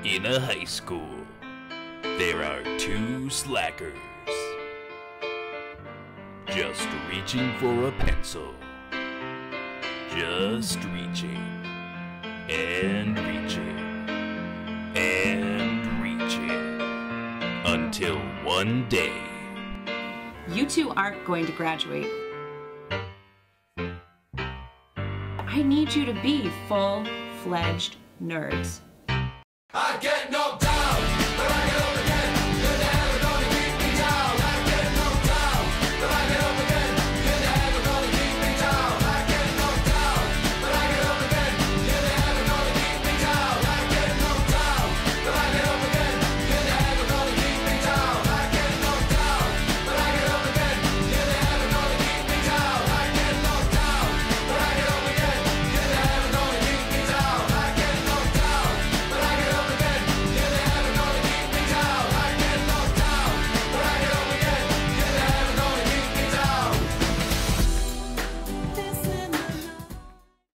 In a high school, there are two slackers, just reaching for a pencil, just reaching, and reaching, and reaching, until one day. You two aren't going to graduate. I need you to be full-fledged nerds. I get